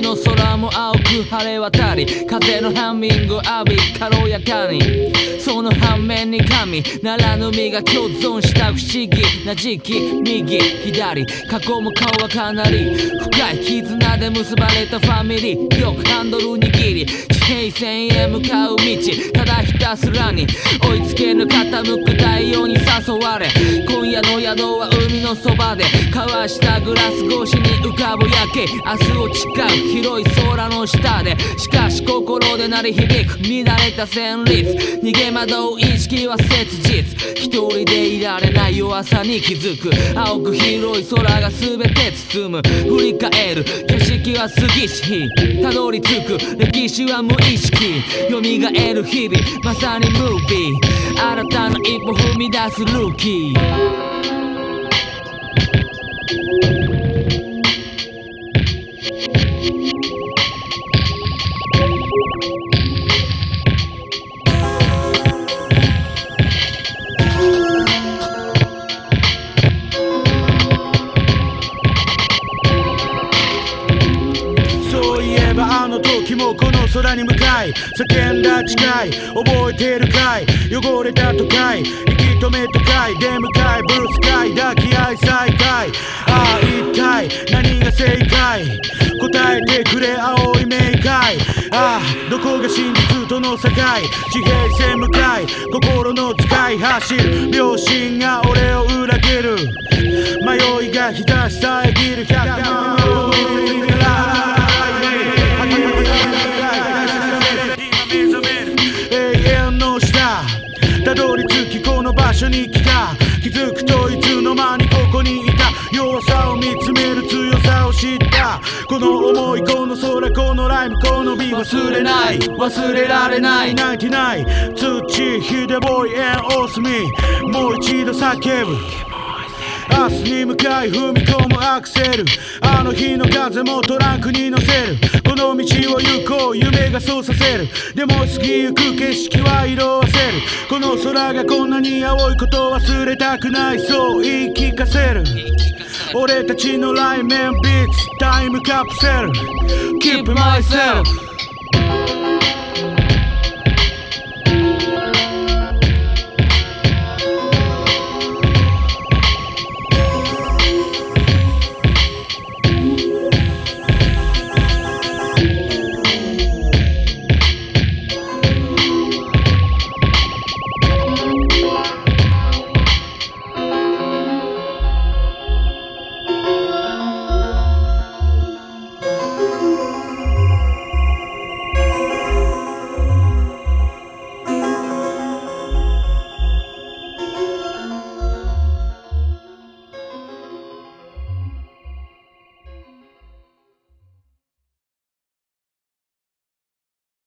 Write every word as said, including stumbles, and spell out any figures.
の空も青く晴れ渡り、風のハミング浴び軽やかに、その反面に神ならぬ身が共存した不思議な時期、右左過去も顔はかなり深い絆で結ばれたファミリー、よくハンドル握り地平線へ向かう道、ただひたすらに追いつけぬ傾く太陽に誘われ、今夜の宿は海のそばで交わしたグラス越しに浮かぶ夜景、明日を誓う広い空の下で、しかし心で鳴り響く乱れた旋律、逃げ惑う意識は切実、一人でいられない弱さに気づく、青く広い空が全て包む、振り返る景色は過ぎしたどり着く歴史は無意識、蘇る日々まさにムービー、新たな一歩踏み出すルーキー。 あの時もこの空に向かい叫んだ誓い覚えてるかい、汚れた都会息止め都会出迎えブルースカイ抱き合い再会、ああ一体何が正解、答えてくれ青い冥界、ああどこが真実との境、地平線向かい心の使い走る良心が俺を裏切る、迷いが日差し遮る百万のたどり着きこの場所に来た、気づくといつの間にここにいた、弱さを見つめる強さを知った、この思いこの空このライムこの美忘れない忘れられないナインティナイン土ヒデボーイエンオースミもう一度叫ぶ、明日に向かい踏み込むアクセル、あの日の風もトランクに乗せる、この道を行こう夢がそうさせる、でも過ぎゆく景色は色あせる、この空がこんなに青いこと忘れたくない、そう言い聞かせる、俺たちのライメンビーツタイムカプセル Keep myself